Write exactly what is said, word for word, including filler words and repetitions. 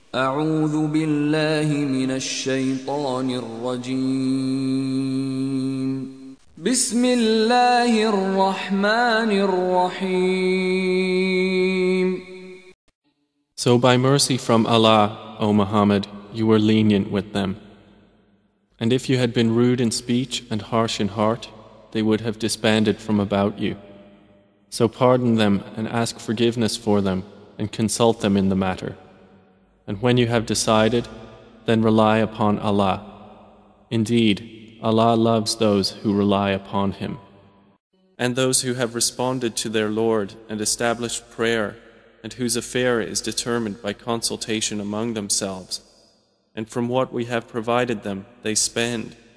أعوذ بالله من الشيطان الرجيم. بسم الله الرحمن الرحيم. So by mercy from Allah, O Muhammad, you were lenient with them. And if you had been rude in speech and harsh in heart, they would have disbanded from about you. So pardon them and ask forgiveness for them and consult them in the matter. And when you have decided, then rely upon Allah. Indeed, Allah loves those who rely upon Him. And those who have responded to their Lord and established prayer, and whose affair is determined by consultation among themselves. And from what we have provided them, they spend.